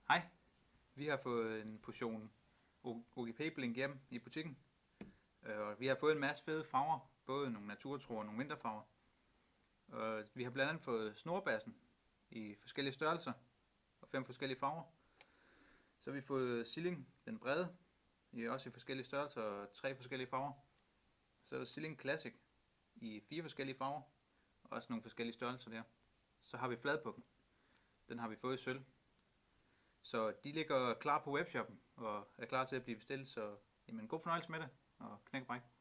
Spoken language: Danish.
Hej, vi har fået en portion OGP-blink hjem i butikken. Og vi har fået en masse fede farver, både nogle naturtro og nogle vinterfarver. Og vi har blandt andet fået snorbassen i forskellige størrelser og 5 forskellige farver. Så har vi fået Silling, den brede, også i forskellige størrelser og 3 forskellige farver. Så er der Silling Classic i 4 forskellige farver, og også nogle forskellige størrelser der. Så har vi fladpukken, den har vi fået i sølv. Så de ligger klar på webshoppen og er klar til at blive bestilt, så jamen, god fornøjelse med det, og knæk bræk.